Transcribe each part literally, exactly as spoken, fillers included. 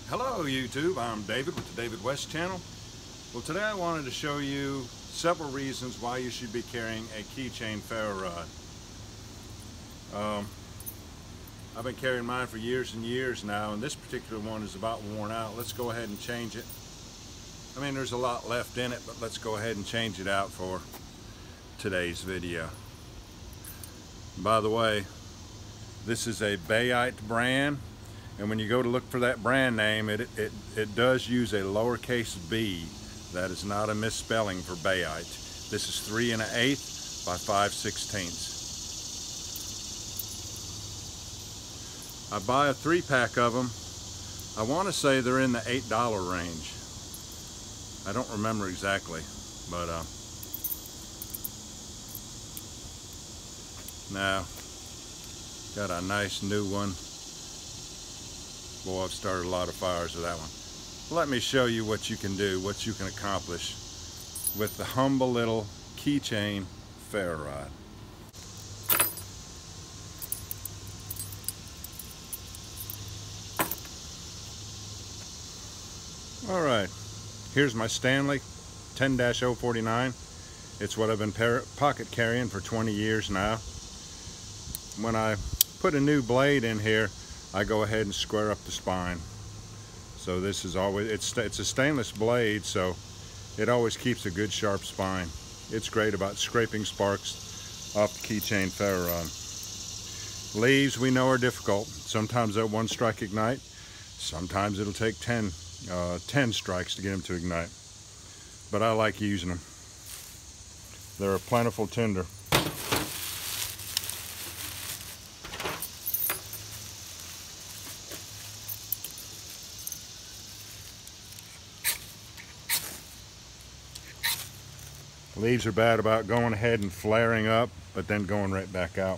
Hello YouTube, I'm David with the David West channel. Well, today I wanted to show you several reasons why you should be carrying a keychain ferro rod. Um, I've been carrying mine for years and years now, and this particular one is about worn out. Let's go ahead and change it. I mean, there's a lot left in it, but let's go ahead and change it out for today's video. By the way, this is a Bayite brand. And when you go to look for that brand name, it, it, it does use a lowercase b. That is not a misspelling for Bayite. This is three and an eighth by five sixteenths. I buy a three pack of them. I want to say they're in the eight dollar range. I don't remember exactly, but uh, now got a nice new one. Boy, I've started a lot of fires with that one. Let me show you what you can do, what you can accomplish with the humble little keychain ferro rod. All right, here's my Stanley ten dash oh forty-nine. It's what I've been pocket carrying for twenty years now. When I put a new blade in here, I go ahead and square up the spine. So this is always, it's, it's a stainless blade, so it always keeps a good sharp spine. It's great about scraping sparks off the keychain ferro rod. Leaves we know are difficult. Sometimes they'll one strike ignite. Sometimes it'll take ten, uh, ten strikes to get them to ignite. But I like using them. They're a plentiful tinder. Leaves are bad about going ahead and flaring up, but then going right back out.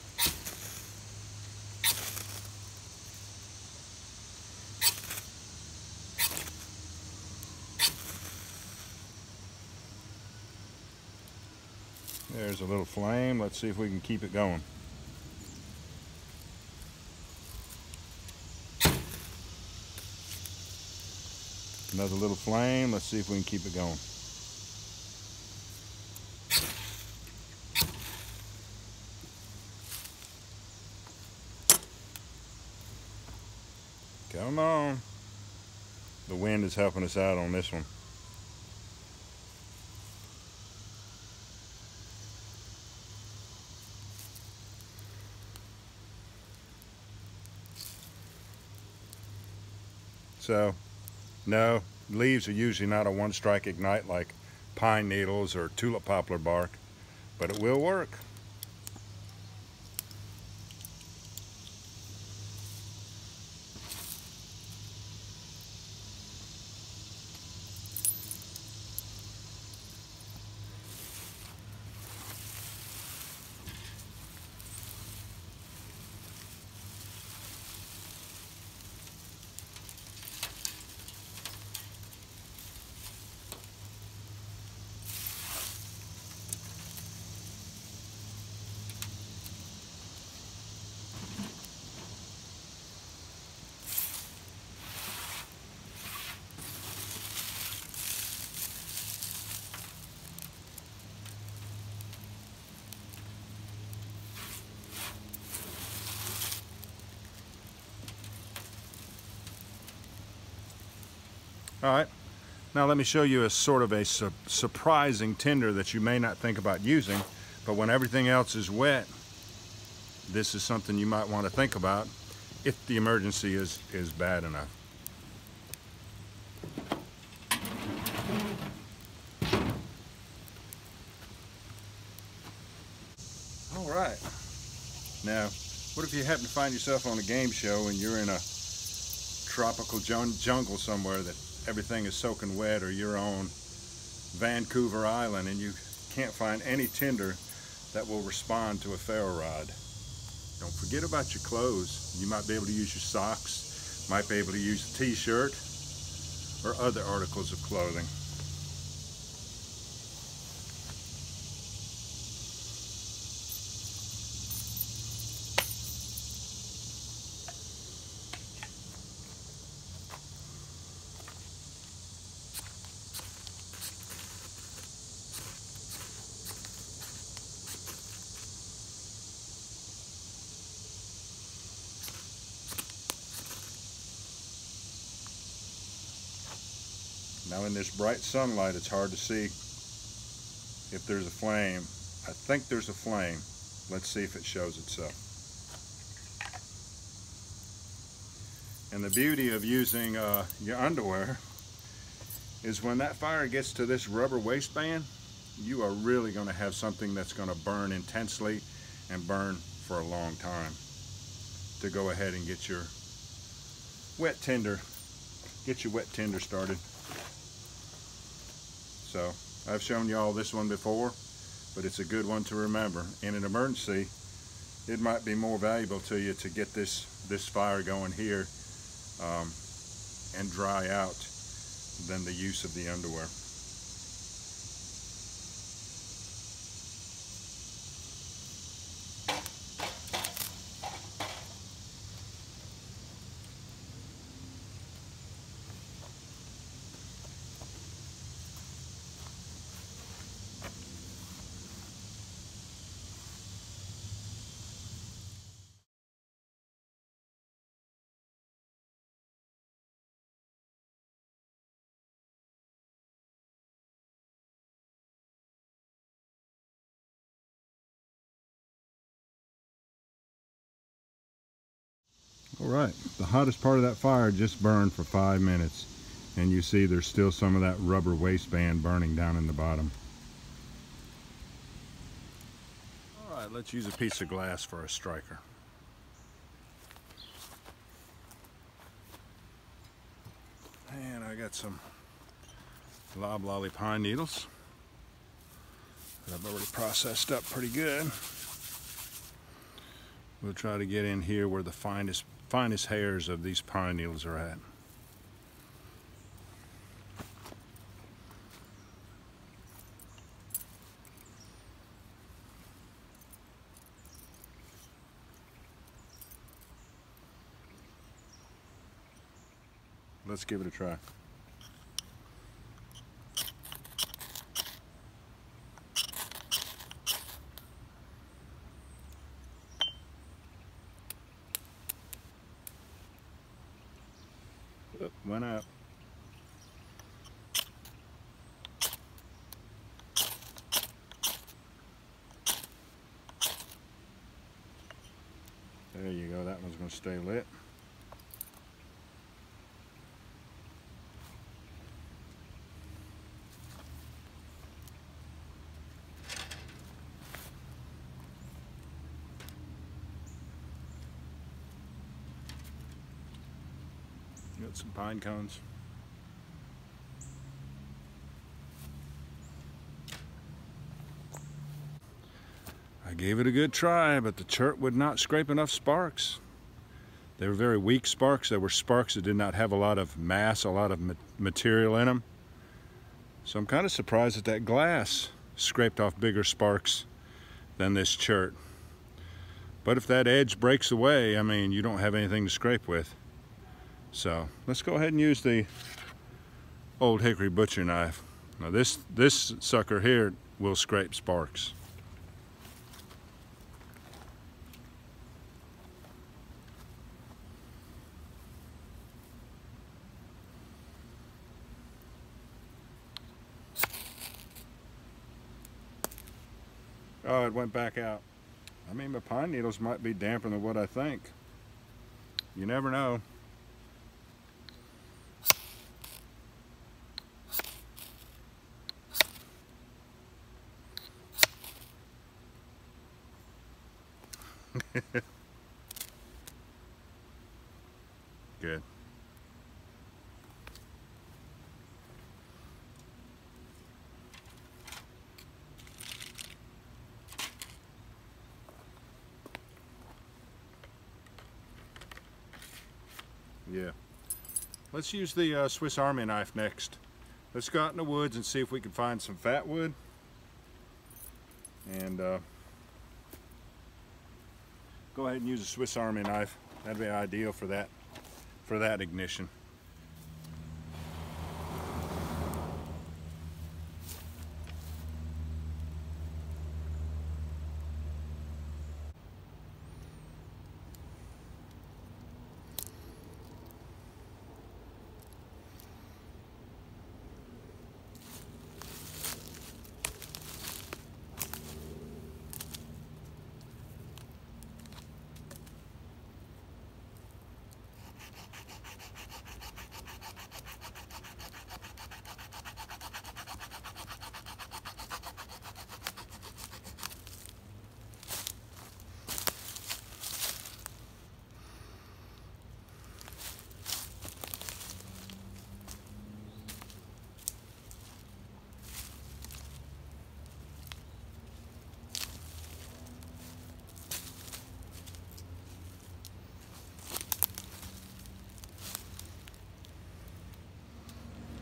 There's a little flame. Let's see if we can keep it going. Another little flame. Let's see if we can keep it going. Come on. The wind is helping us out on this one. So, no, leaves are usually not a one strike ignite like pine needles or tulip poplar bark, but it will work. All right, now let me show you a sort of a su surprising tinder that you may not think about using, but when everything else is wet, this is something you might want to think about if the emergency is, is bad enough. All right, now what if you happen to find yourself on a game show and you're in a tropical jungle somewhere that everything is soaking wet, or you're on Vancouver Island and you can't find any tinder that will respond to a ferro rod. Don't forget about your clothes. You might be able to use your socks, might be able to use a t-shirt or other articles of clothing. Now in this bright sunlight, it's hard to see if there's a flame. I think there's a flame. Let's see if it shows itself. And the beauty of using uh, your underwear is when that fire gets to this rubber waistband, you are really going to have something that's going to burn intensely and burn for a long time to go ahead and get your wet tinder, get your wet tinder started. So I've shown you all this one before, but it's a good one to remember. In an emergency, it might be more valuable to you to get this, this fire going here um, and dry out than the use of the underwear. All right, the hottest part of that fire just burned for five minutes, and you see there's still some of that rubber waistband burning down in the bottom. All right, let's use a piece of glass for a striker. And I got some loblolly pine needles that I've already processed up pretty good. We'll try to get in here where the finest finest hairs of these pine needles are at. Let's give it a try. Oop, went up. There you go, that one's going to stay lit. Got some pine cones. I gave it a good try, but the chert would not scrape enough sparks. They were very weak sparks. They were sparks that did not have a lot of mass, a lot of ma material in them. So I'm kind of surprised that that glass scraped off bigger sparks than this chert. But if that edge breaks away, I mean, you don't have anything to scrape with. So let's go ahead and use the Old Hickory butcher knife. Now this, this sucker here will scrape sparks. Oh, it went back out. I mean, my pine needles might be damper than what I think. You never know. Good. Yeah. Let's use the uh, Swiss Army knife next. Let's go out in the woods and see if we can find some fat wood. And uh, go ahead and use a Swiss Army knife. That'd be ideal for that, for that ignition.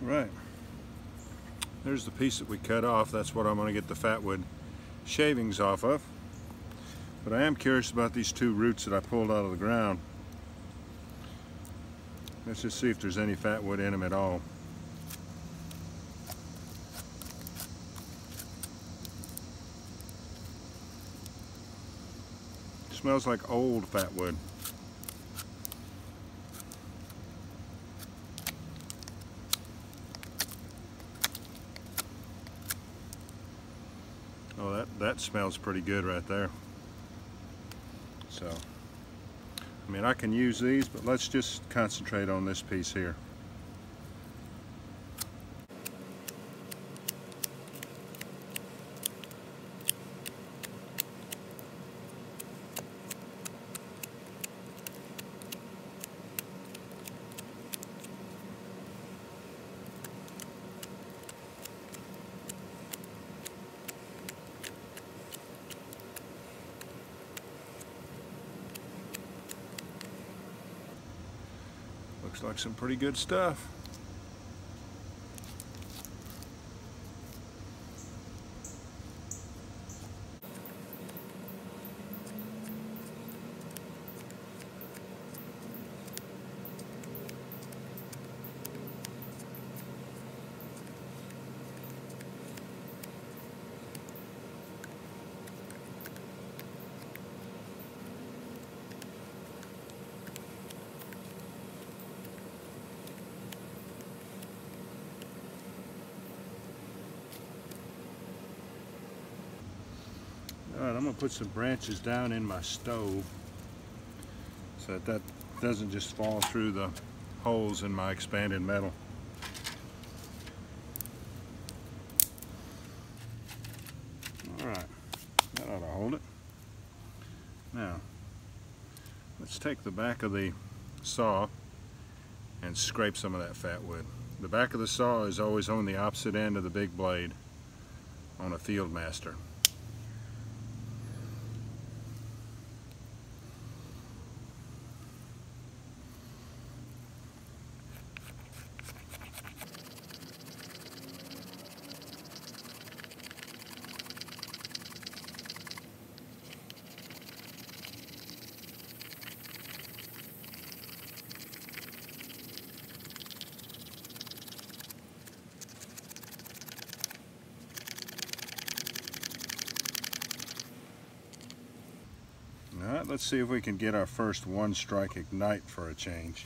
Right. There's the piece that we cut off. That's what I'm going to get the fatwood shavings off of. But I am curious about these two roots that I pulled out of the ground. Let's just see if there's any fatwood in them at all. It smells like old fatwood. Oh, that, that smells pretty good right there. So, I mean, I can use these, but let's just concentrate on this piece here. Looks like some pretty good stuff. Alright, I'm going to put some branches down in my stove so that that doesn't just fall through the holes in my expanded metal. Alright, that ought to hold it. Now, let's take the back of the saw and scrape some of that fat wood. The back of the saw is always on the opposite end of the big blade on a Fieldmaster. Alright, let's see if we can get our first one strike ignite for a change.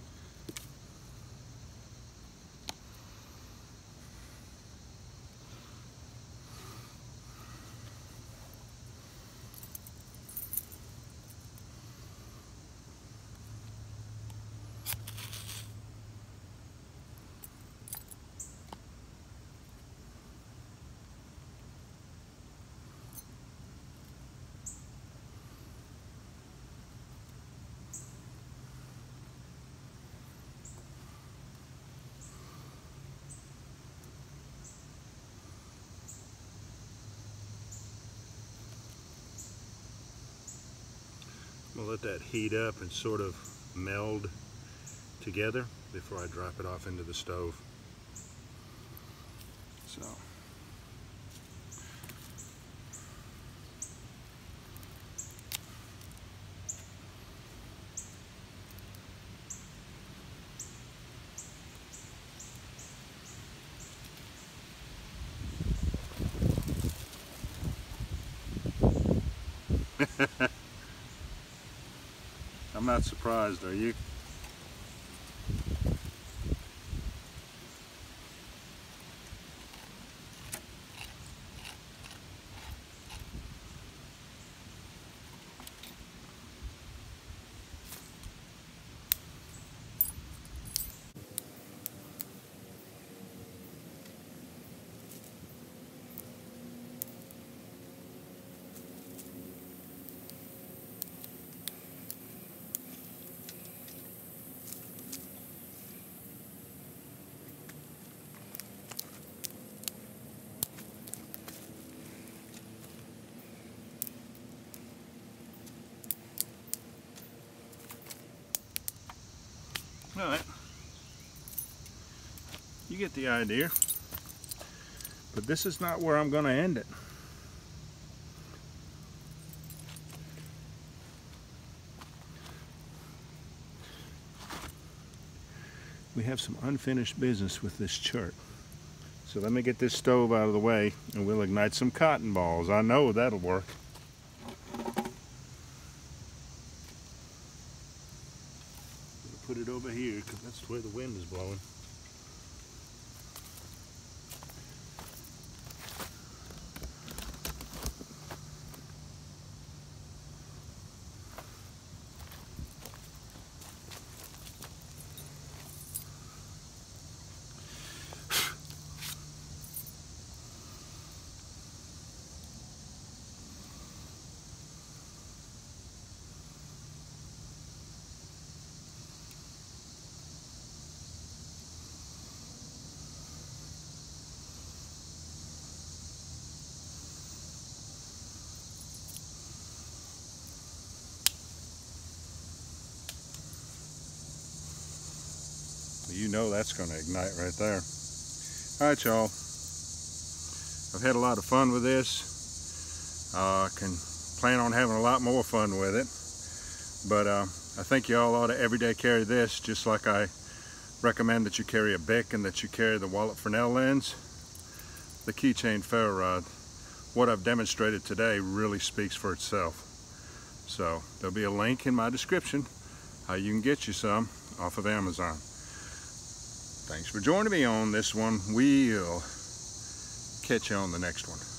I'm going to let that heat up and sort of meld together before I drop it off into the stove. So. I'm not surprised, are you? All right. You get the idea. But this is not where I'm going to end it. We have some unfinished business with this chart. So let me get this stove out of the way and we'll ignite some cotton balls. I know that'll work. Put it over here because that's where the wind is blowing. You know that's going to ignite right there. All right, y'all. I've had a lot of fun with this. I uh, can plan on having a lot more fun with it. But uh, I think y'all ought to everyday carry this, just like I recommend that you carry a Bic and that you carry the Wallet Fresnel lens. The keychain ferro rod, what I've demonstrated today really speaks for itself. So there'll be a link in my description how you can get you some off of Amazon. Thanks for joining me on this one. We'll catch you on the next one.